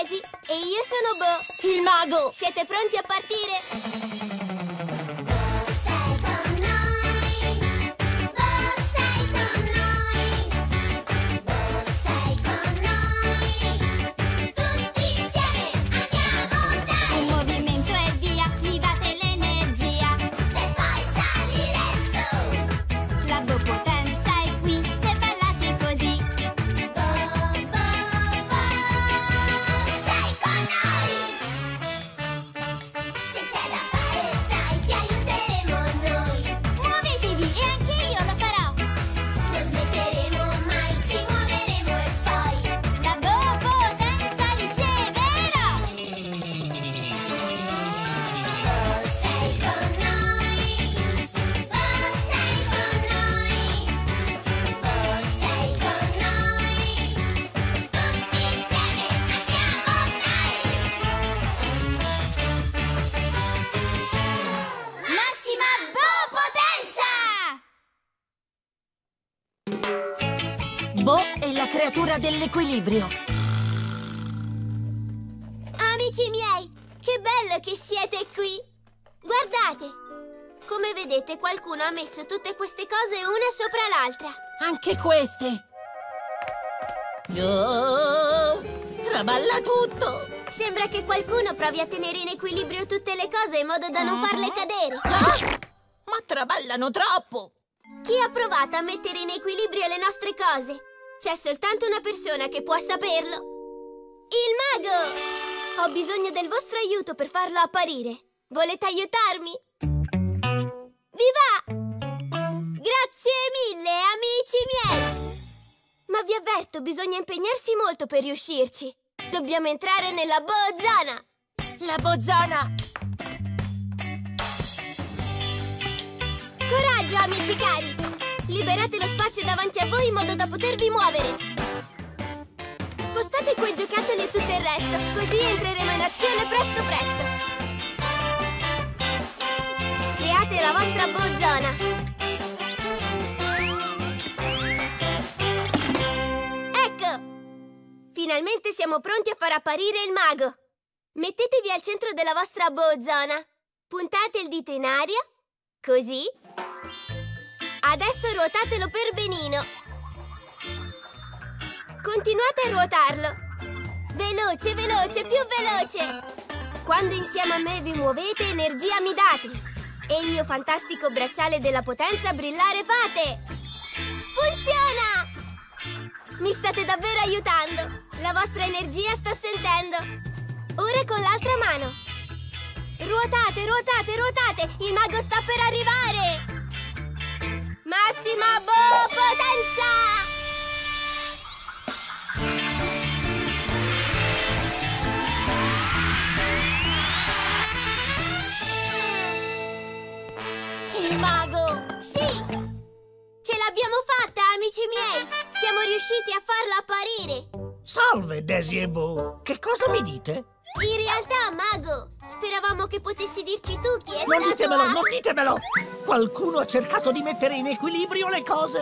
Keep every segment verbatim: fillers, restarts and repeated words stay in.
Daisy e io sono Bo, il mago! Siete pronti a partire? Bo è la creatura dell'equilibrio. Amici miei, che bello che siete qui! Guardate! Come vedete, qualcuno ha messo tutte queste cose una sopra l'altra. Anche queste! Oh, traballa tutto! Sembra che qualcuno provi a tenere in equilibrio tutte le cose in modo da non farle cadere. Ah, ma traballano troppo! Chi ha provato a mettere in equilibrio le nostre cose? C'è soltanto una persona che può saperlo. Il mago! Ho bisogno del vostro aiuto per farlo apparire. Volete aiutarmi? Vi va! Grazie mille, amici miei! Ma vi avverto, bisogna impegnarsi molto per riuscirci. Dobbiamo entrare nella Bo-zona! La Bo-zona! Coraggio, amici cari! Liberate lo spazio davanti a voi in modo da potervi muovere. Spostate quei giocattoli e tutto il resto, così entreremo in azione presto presto. Create la vostra Bo-zona. Ecco! Finalmente siamo pronti a far apparire il mago. Mettetevi al centro della vostra Bo-zona. Puntate il dito in aria, così. Adesso ruotatelo per benino. Continuate a ruotarlo. Veloce, veloce, più veloce. Quando insieme a me vi muovete, energia mi date. E il mio fantastico bracciale della potenza brillare fate. Funziona! Mi state davvero aiutando. La vostra energia sto sentendo. Ora con l'altra mano. Ruotate, ruotate, ruotate. Il mago sta per arrivare. Massima Bo potenza! Il mago! Sì! Ce l'abbiamo fatta, amici miei! Siamo riusciti a farla apparire! Salve, Daisy e Bo! Che cosa mi dite? In realtà, mago, speravamo che potessi dirci tu chi è non stato ditemelo, a... non ditemelo! Qualcuno ha cercato di mettere in equilibrio le cose!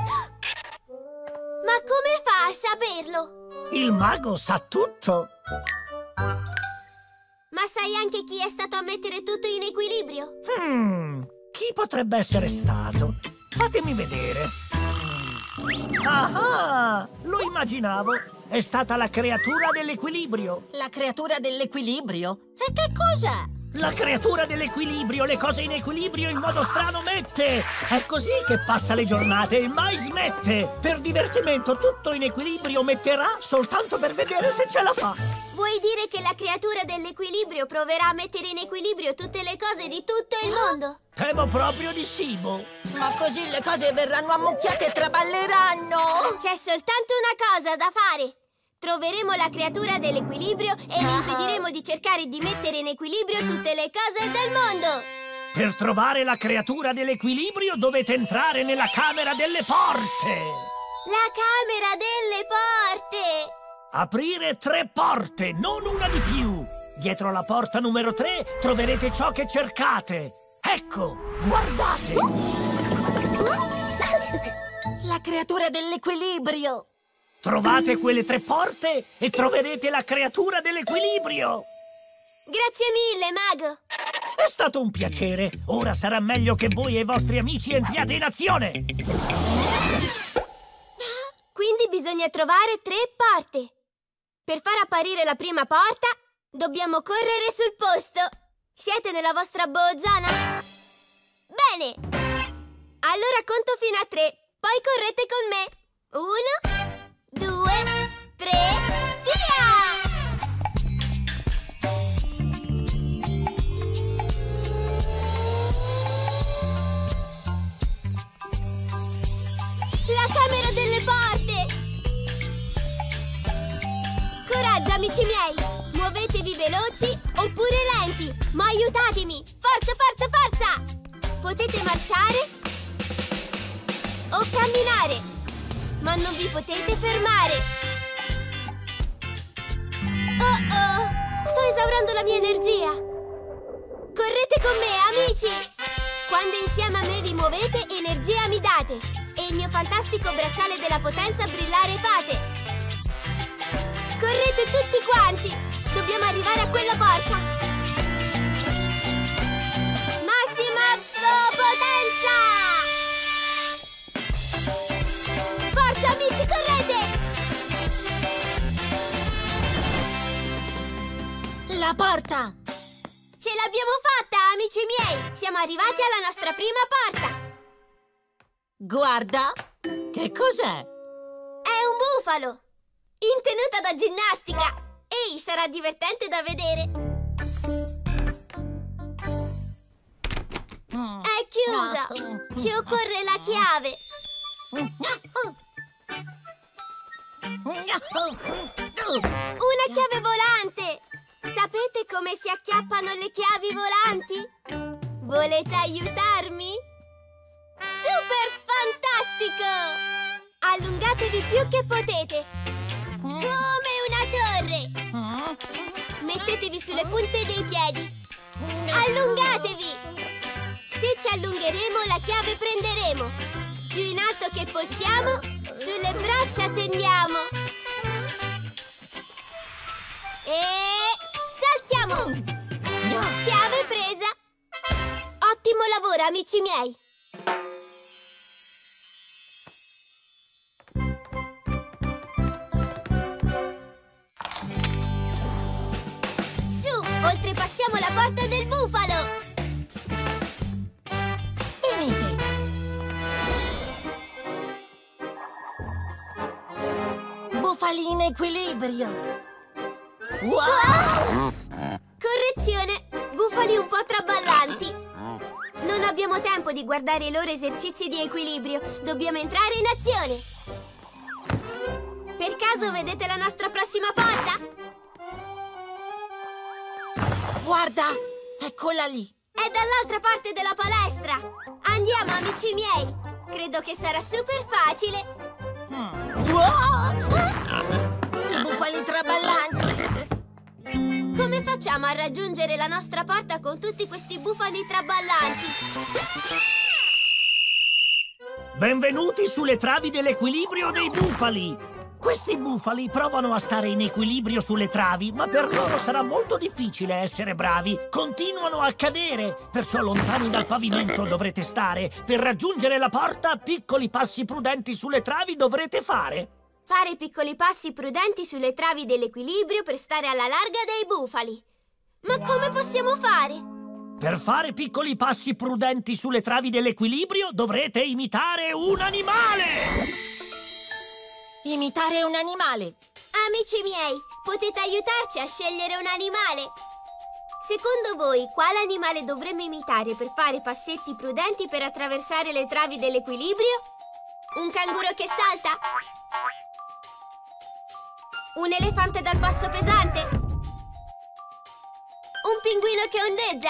Ma come fa a saperlo? Il mago sa tutto! Ma sai anche chi è stato a mettere tutto in equilibrio? Hmm, chi potrebbe essere stato? Fatemi vedere. Ah, lo immaginavo! È stata la creatura dell'equilibrio! La creatura dell'equilibrio? E che cos'è? La creatura dell'equilibrio le cose in equilibrio in modo strano mette! È così che passa le giornate e mai smette! Per divertimento tutto in equilibrio metterà soltanto per vedere se ce la fa! Vuoi dire che la creatura dell'equilibrio proverà a mettere in equilibrio tutte le cose di tutto il mondo? Temo proprio di sì, Bo! Ma così le cose verranno ammucchiate e traballeranno! C'è soltanto una cosa da fare! Troveremo la creatura dell'equilibrio e le impediremo di cercare di mettere in equilibrio tutte le cose del mondo! Per trovare la creatura dell'equilibrio dovete entrare nella camera delle porte! La camera delle porte! Aprire tre porte, non una di più! Dietro la porta numero tre troverete ciò che cercate! Ecco, guardate! La creatura dell'equilibrio! Trovate quelle tre porte e troverete la creatura dell'equilibrio. Grazie mille, mago. È stato un piacere. Ora sarà meglio che voi e i vostri amici entriate in azione. Quindi bisogna trovare tre porte. Per far apparire la prima porta, dobbiamo correre sul posto. Siete nella vostra boh-zona? Bene! Allora conto fino a tre, poi correte con me. Uno, due, tre, via! La camera delle porte! Coraggio, amici miei! Muovetevi veloci oppure lenti, ma aiutatemi! Forza, forza, forza! Potete marciare o camminare, ma non vi potete fermare. Oh oh! Sto esaurendo la mia energia! Correte con me, amici! Quando insieme a me vi muovete, energia mi date e il mio fantastico bracciale della potenza brillare fate. Correte tutti quanti! Dobbiamo arrivare a quella porta! Massima potenza! Forza, amici, correte! La porta! Ce l'abbiamo fatta, amici miei! Siamo arrivati alla nostra prima porta! Guarda! Che cos'è? È un bufalo! In tenuta da ginnastica! Ehi, sarà divertente da vedere! È chiusa! Ci occorre la chiave! Una chiave volante! Sapete come si acchiappano le chiavi volanti? Volete aiutarmi? Super fantastico! Allungatevi più che potete! Come una torre! Mettetevi sulle punte dei piedi! Allungatevi! Se ci allungheremo, la chiave prenderemo! Più in alto che possiamo, sulle braccia tendiamo! E... saltiamo! Chiave presa! Ottimo lavoro, amici miei! Su, oltrepassiamo la porta del bufalo! Venite! Bufali in equilibrio! Wow! Correzione! Bufali un po' traballanti! Non abbiamo tempo di guardare i loro esercizi di equilibrio. Dobbiamo entrare in azione! Per caso vedete la nostra prossima porta? Guarda! Eccola lì! È dall'altra parte della palestra! Andiamo, amici miei! Credo che sarà super facile! Wow! I bufali traballanti! Come facciamo a raggiungere la nostra porta con tutti questi bufali traballanti? Benvenuti sulle travi dell'equilibrio dei bufali! Questi bufali provano a stare in equilibrio sulle travi, ma per loro sarà molto difficile essere bravi. Continuano a cadere, perciò lontani dal pavimento dovrete stare. Per raggiungere la porta, piccoli passi prudenti sulle travi dovrete fare. Fare piccoli passi prudenti sulle travi dell'equilibrio per stare alla larga dai bufali. Ma come possiamo fare? Per fare piccoli passi prudenti sulle travi dell'equilibrio dovrete imitare un animale! Imitare un animale! Amici miei, potete aiutarci a scegliere un animale? Secondo voi, quale animale dovremmo imitare per fare passetti prudenti per attraversare le travi dell'equilibrio? Un canguro che salta? Un elefante dal passo pesante? Un pinguino che ondeggia?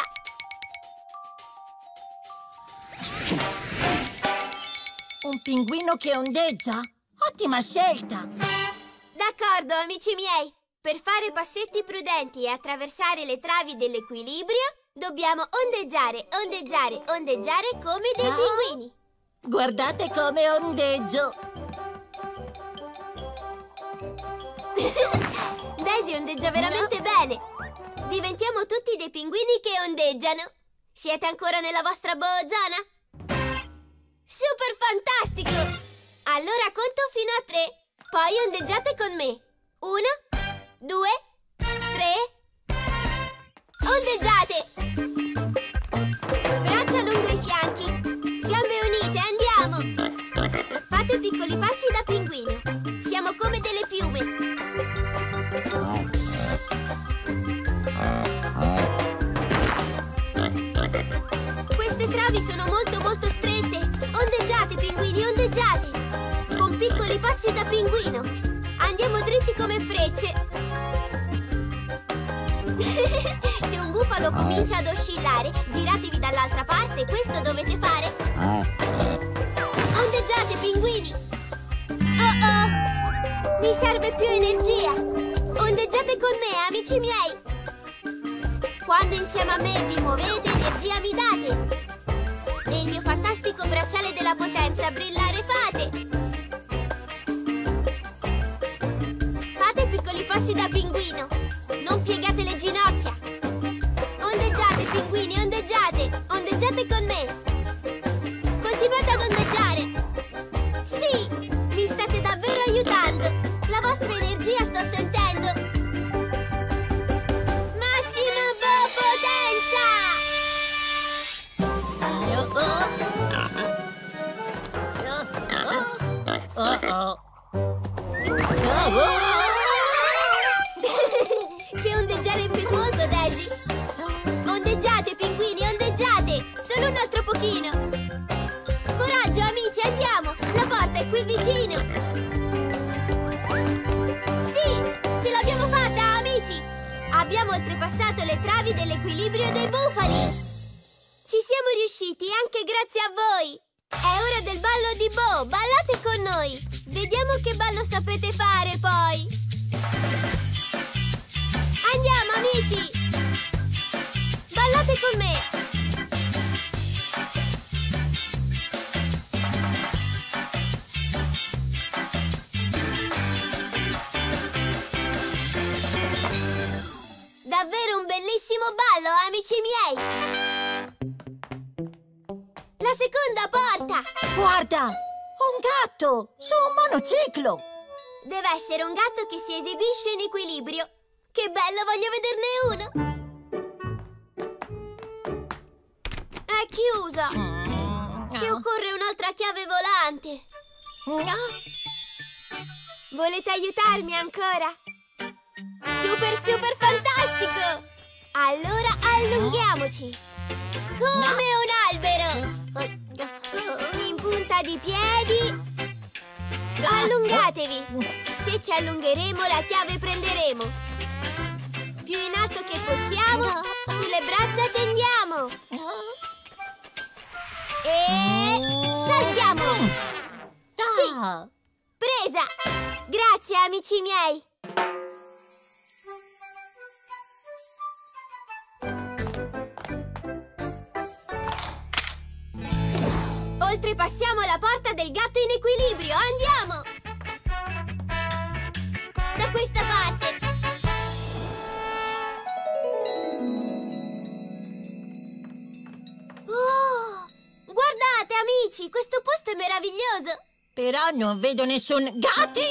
Un pinguino che ondeggia? Ottima scelta! D'accordo, amici miei! Per fare passetti prudenti e attraversare le travi dell'equilibrio, dobbiamo ondeggiare, ondeggiare, ondeggiare come dei Ah. pinguini. Guardate come ondeggio! Daisy ondeggia veramente bene. Diventiamo tutti dei pinguini che ondeggiano. Siete ancora nella vostra boh-zona? Super fantastico! Allora conto fino a tre. Poi ondeggiate con me. Uno, due, tre. Ondeggiate! Braccia lungo i fianchi. Gambe unite, andiamo! Fate piccoli passi da pinguino. Siamo come delle piume. Queste travi sono molto molto strette. Ondeggiate, pinguini, ondeggiate. Con piccoli passi da pinguino. Andiamo dritti come frecce. Se un bufalo comincia ad oscillare, giratevi dall'altra parte. Questo dovete fare. Ondeggiate, pinguini. Oh oh! Mi serve più energia. Ondeggiate con me, amici miei. Quando insieme a me vi muovete, energia mi date. E il mio fantastico bracciale della potenza brillare fate. Fate piccoli passi da pinguino. Non piegate le ginocchia. Ondeggiate, pinguini, ondeggiate. Ondeggiate con me. Continuate ad ondeggiare. Sì, mi state davvero aiutando. La vostra energia sto sentendo. Massima boh potenza! Che ondeggiare impetuoso, Daisy! Ondeggiate, pinguini, ondeggiate! Solo un altro pochino! Coraggio, amici, andiamo! La porta è qui vicino! Sì! Ce l'abbiamo fatta, amici! Abbiamo oltrepassato le travi dell'equilibrio dei bufali! Ci siamo riusciti anche grazie a voi! È ora del ballo di Bo! Ballate con noi! Vediamo che ballo sapete fare, poi! Andiamo, amici! Ballate con me! Davvero un bellissimo ballo, amici miei! La seconda porta! Guarda! Un gatto! Su un monociclo! Deve essere un gatto che si esibisce in equilibrio! Che bello, voglio vederne uno! È chiusa! Ci occorre un'altra chiave volante! Volete aiutarmi ancora? Super, super fantastico! Allora allunghiamoci! Come un albero! In punta di piedi! Allungatevi! Se ci allungheremo, la chiave prenderemo! Più in alto che possiamo, sulle braccia tendiamo! E saltiamo! Sì! Presa! Grazie, amici miei! Oltrepassiamo la porta del gatto in equilibrio! Andiamo! Da questa parte! Oh! Guardate, amici! Questo posto è meraviglioso! Però non vedo nessun gatti!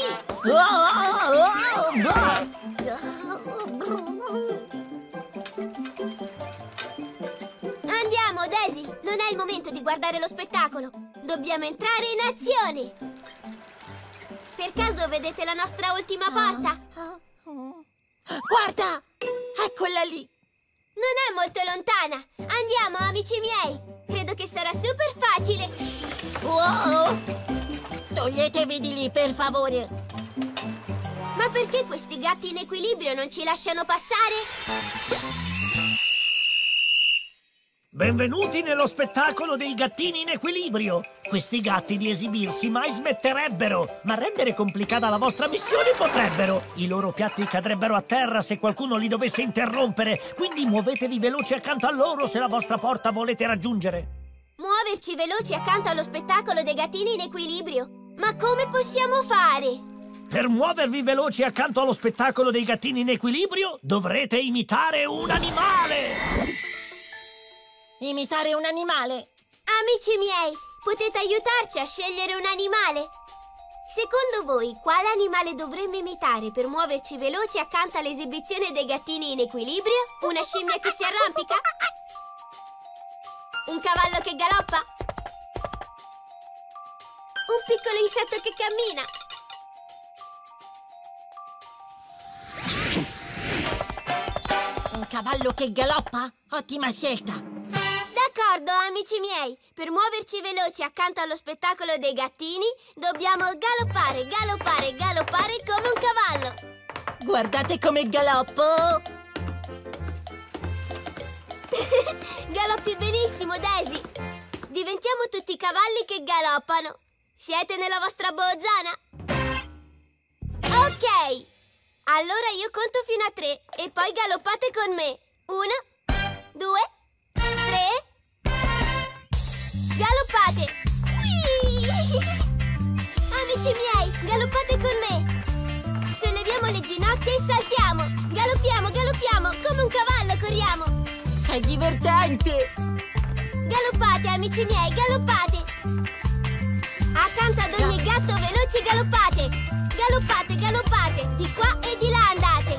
Andiamo, Daisy! Non è il momento di guardare lo spettacolo! Dobbiamo entrare in azione! Per caso vedete la nostra ultima porta? Guarda! Eccola lì! Non è molto lontana! Andiamo, amici miei! Credo che sarà super facile! Wow! Toglietevi di lì, per favore! Ma perché questi gatti in equilibrio non ci lasciano passare? Benvenuti nello spettacolo dei gattini in equilibrio! Questi gatti di esibirsi mai smetterebbero, ma rendere complicata la vostra missione potrebbero. I loro piatti cadrebbero a terra se qualcuno li dovesse interrompere, quindi muovetevi veloci accanto a loro se la vostra porta volete raggiungere. Muoverci veloci accanto allo spettacolo dei gattini in equilibrio? Ma come possiamo fare? Per muovervi veloci accanto allo spettacolo dei gattini in equilibrio, dovrete imitare un animale! Imitare un animale? Amici miei, potete aiutarci a scegliere un animale? Secondo voi, quale animale dovremmo imitare per muoverci veloci accanto all'esibizione dei gattini in equilibrio? Una scimmia che si arrampica? Un cavallo che galoppa? Un piccolo insetto che cammina? Un cavallo che galoppa? Ottima scelta! D'accordo, amici miei. Per muoverci veloci accanto allo spettacolo dei gattini, dobbiamo galoppare, galoppare, galoppare come un cavallo. Guardate come galoppo! Galoppi benissimo, Daisy. Diventiamo tutti cavalli che galoppano. Siete nella vostra bozzana? Ok. Allora io conto fino a tre e poi galoppate con me. Uno, due, tre. Galoppate! Whee! Amici miei, galoppate con me! Solleviamo le ginocchia e saltiamo! Galoppiamo, galoppiamo! Come un cavallo corriamo! È divertente! Galoppate, amici miei, galoppate! Accanto ad ogni gatto veloci galoppate! Galoppate, galoppate! Di qua e di là andate!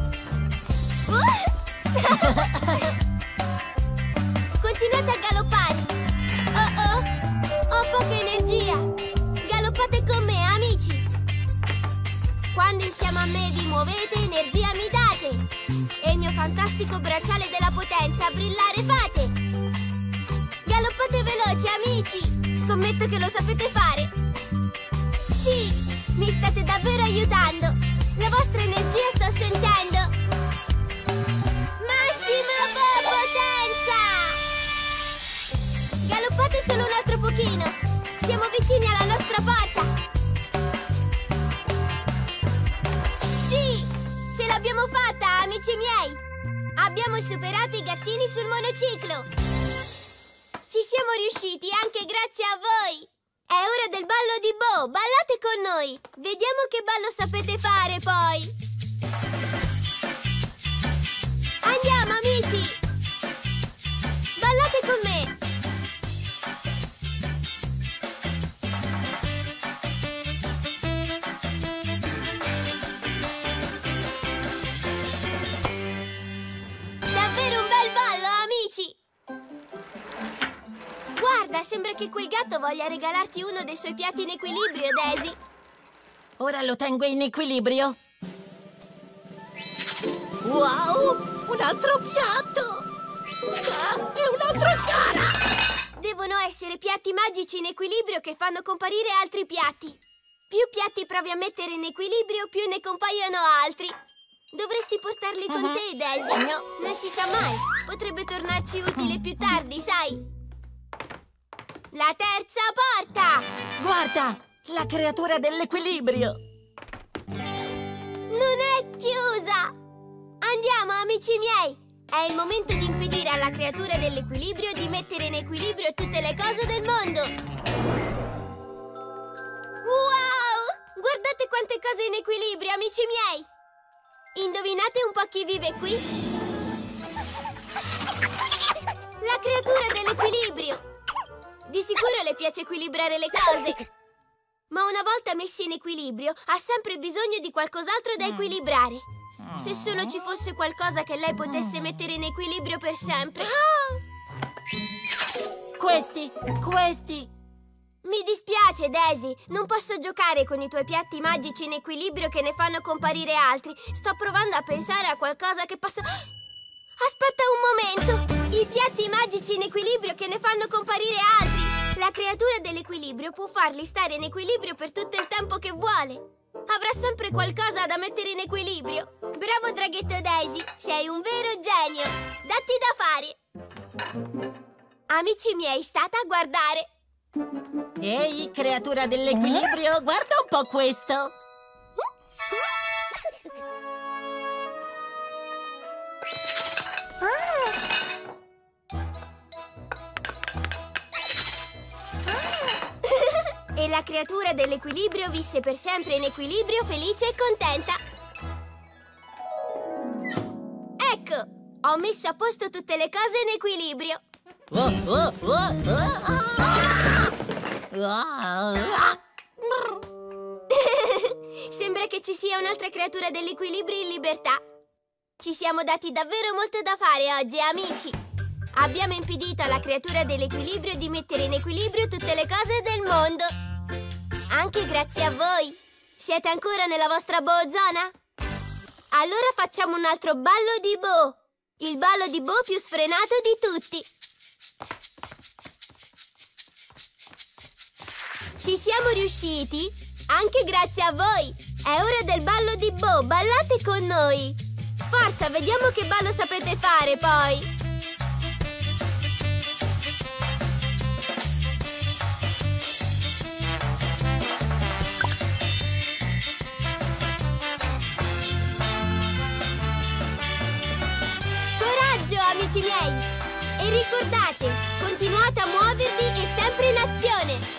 Uh! Continuate a galoppare! Oh oh! Ho poca energia! Galoppate con me, amici! Quando insieme a me vi muovete, energia mi date! E il mio fantastico bracciale della potenza brillare fate! Galoppate veloci, amici! Scommetto che lo sapete fare! Sì! Mi state davvero aiutando! La vostra energia sto sentendo! Massima potenza! Galoppate solo un altro pochino! Siamo vicini alla nostra porta! Sì! Ce l'abbiamo fatta, amici miei! Abbiamo superato i gattini sul monociclo! Ci siamo riusciti anche grazie a voi! È ora del ballo di Bo! Ballate con noi! Vediamo che ballo sapete fare, poi! Andiamo, amici! Ballate con me! Davvero un bel ballo, amici! Guarda, sembra che quel gatto voglia regalarti uno dei suoi piatti in equilibrio, Daisy. Ora lo tengo in equilibrio. Wow! Un altro piatto! Ah, e un'altra cara! Devono essere piatti magici in equilibrio che fanno comparire altri piatti. Più piatti provi a mettere in equilibrio, più ne compaiono altri. Dovresti portarli con uh-huh. te, Daisy. No. Non si sa mai. Potrebbe tornarci utile più tardi, sai? La terza porta! Guarda! La creatura dell'equilibrio! Non è chiusa! Andiamo, amici miei! È il momento di impedire alla creatura dell'equilibrio di mettere in equilibrio tutte le cose del mondo! Wow! Guardate quante cose in equilibrio, amici miei! Indovinate un po' chi vive qui? La creatura dell'equilibrio! Di sicuro le piace equilibrare le cose! Ma una volta messi in equilibrio, ha sempre bisogno di qualcos'altro da equilibrare. Se solo ci fosse qualcosa che lei potesse mettere in equilibrio per sempre. Questi! Questi! Mi dispiace, Daisy. Non posso giocare con i tuoi piatti magici in equilibrio che ne fanno comparire altri. Sto provando a pensare a qualcosa che possa... Aspetta un momento! I piatti magici in equilibrio che ne fanno comparire altri! La creatura dell'equilibrio può farli stare in equilibrio per tutto il tempo che vuole! Avrà sempre qualcosa da mettere in equilibrio! Bravo, draghetto Daisy! Sei un vero genio! Datti da fare! Amici miei, state a guardare! Ehi, creatura dell'equilibrio, guarda un po' questo! E E la creatura dell'equilibrio visse per sempre in equilibrio, felice e contenta. Ecco, ho messo a posto tutte le cose in equilibrio. Oh, oh, oh, oh, oh. Sembra che ci sia un'altra creatura dell'equilibrio in libertà. Ci siamo dati davvero molto da fare oggi, amici. Abbiamo impedito alla creatura dell'equilibrio di mettere in equilibrio tutte le cose del mondo. Anche grazie a voi. Siete ancora nella vostra boozona? Allora facciamo un altro ballo di Bo. Il ballo di Bo più sfrenato di tutti. Ci siamo riusciti anche grazie a voi. È ora del ballo di Bo. Ballate con noi. Forza, vediamo che ballo sapete fare poi. Amici miei, e ricordate, continuate a muovervi e sempre in azione!